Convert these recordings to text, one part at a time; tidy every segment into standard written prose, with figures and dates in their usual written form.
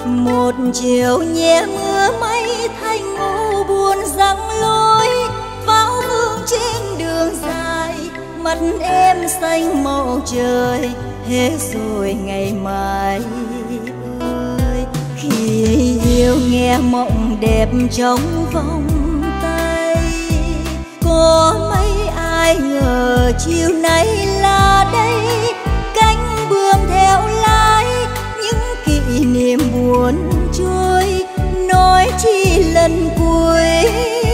Một chiều nhẹ mưa mây thành ngô buồn răng lối, pháo hương trên đường dài, mắt em xanh màu trời, hết rồi ngày mai ơi. Khi yêu nghe mộng đẹp trong vòng tay, có mấy ai ngờ chiều nay là đây, cánh bướm theo lái những kỷ niệm buồn trôi, nói chi lần cuối.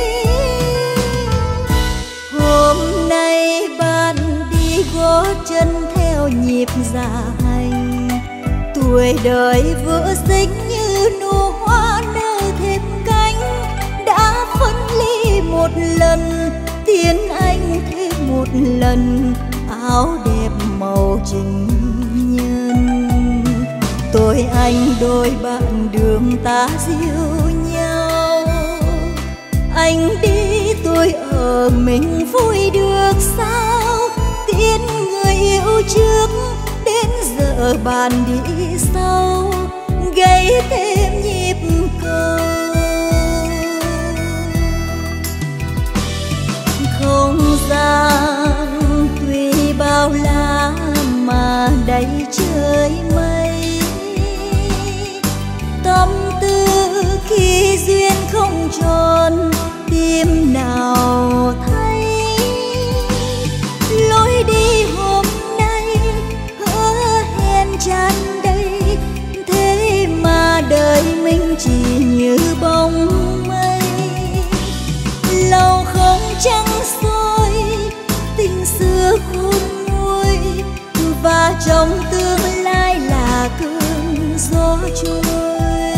Hôm nay bạn đi gót chân theo nhịp dạ hành, tuổi đời vỡ xích như nụ hoa nở thêm cánh, đã phân ly một lần, tiến anh thêm một lần, áo đẹp màu tình nhân. Tôi anh đôi bạn đường ta dìu nhau, anh đi tôi ở mình vui được sao, tiễn người yêu trước đến giờ bạn đi sau, gây thêm nhịp cầu. Không gian tuy bao la mà đầy trời mây, tâm tư khi duyên không tròn tim nào thấy. Lối đi hôm nay hứa hẹn tràn đầy, thế mà đời mình chỉ như bóng mây. Lâu không trăng soi tình xưa khôn nguôi, và trong tương lai là cơn gió trôi.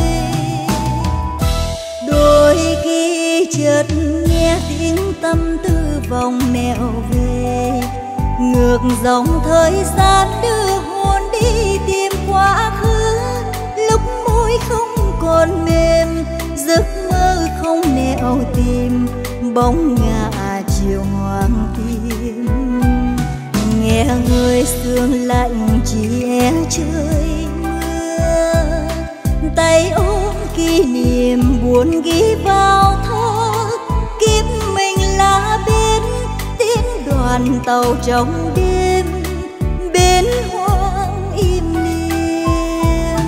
Đôi khi chợt nghe tiếng tâm tư vòng nẻo về, ngược dòng thời gian đưa hồn đi tìm quá khứ. Lúc môi không còn mềm, giấc mơ không nẻo tìm, bóng ngả chiều hoàng tim. Nghe người sương lạnh chỉ e trời mưa, tay ôm kỷ niệm buồn ghi vào thơ. Kiếp mình là bến tiến đoàn tàu trong đêm, bến hoang im lìm.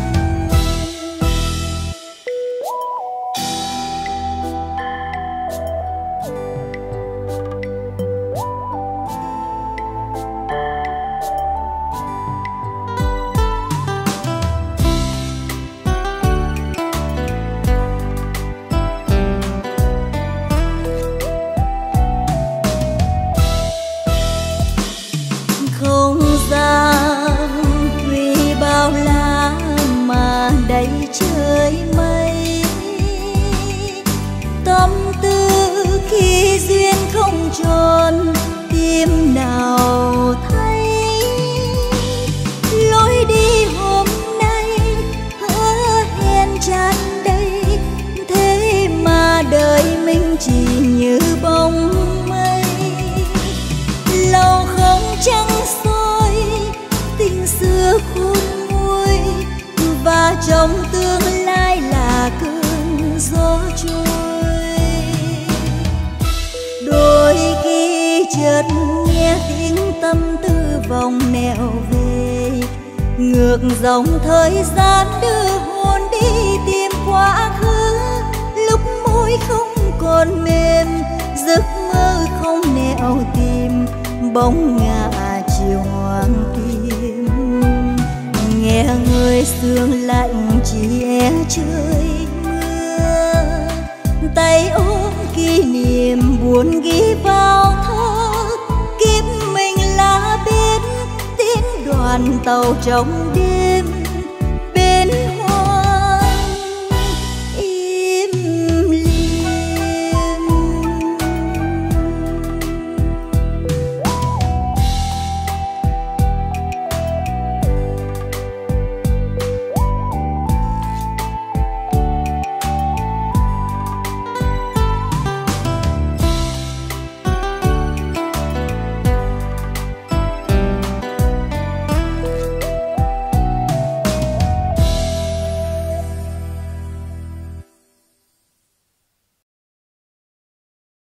Không gian tuy bao la mà đầy trời mây, tâm tư khi duyên không tròn tim nào thấy. Lối đi hôm nay hứa hẹn tràn đầy, thế mà đời mình chỉ như bóng mây. Lâu không trăng soi tình xưa khôn nguôi, và trong tương lai là cơn gió trôi. Đôi khi chợt nghe tiếng tâm tư vòng nẻo về, ngược dòng thời gian đưa hồn đi tìm quá khứ. Lúc môi không còn mềm, giấc mơ không nẻo tìm, bóng ngả chiều hoàng tim. Nghe người sương lạnh chỉ e trời mưa, tay ôm kỷ niệm buồn ghi vào thơ. Kiếp mình là bến tiến đoàn tàu trong đêm,